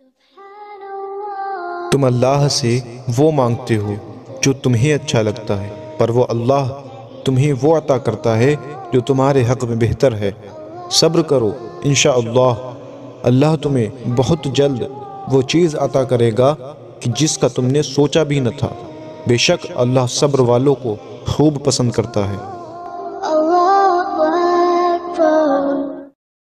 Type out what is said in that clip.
तुम अल्लाह से वो मांगते हो जो तुम्हें अच्छा लगता है, पर वो अल्लाह तुम्हें वो अता करता है जो तुम्हारे हक़ में बेहतर है। सब्र करो, इंशाअल्लाह अल्लाह तुम्हें बहुत जल्द वो चीज़ अता करेगा कि जिसका तुमने सोचा भी न था। बेशक अल्लाह सब्र वालों को खूब पसंद करता है।